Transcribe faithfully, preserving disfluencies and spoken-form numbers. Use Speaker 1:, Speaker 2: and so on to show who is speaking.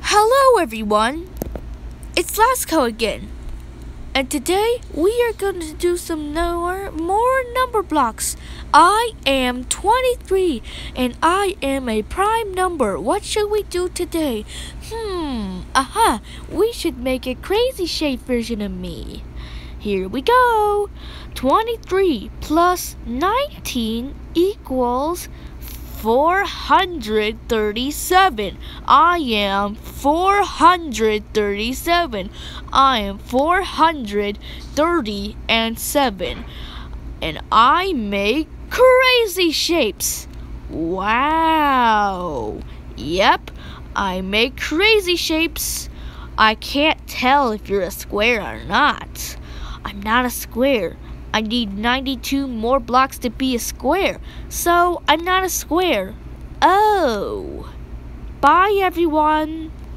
Speaker 1: Hello everyone, it's Lasco again, and today we are going to do some more, more number blocks. I am twenty-three and I am a prime number. What should we do today? Hmm, aha, we should make a crazy shape version of me. Here we go. twenty-three plus nineteen equals four hundred thirty-seven. I am four hundred thirty-seven. I am four hundred thirty and seven. And I make crazy shapes. Wow. Yep, I make crazy shapes. I can't tell if you're a square or not. I'm not a square. I need ninety-two more blocks to be a square, so I'm not a square. Oh. Bye, everyone.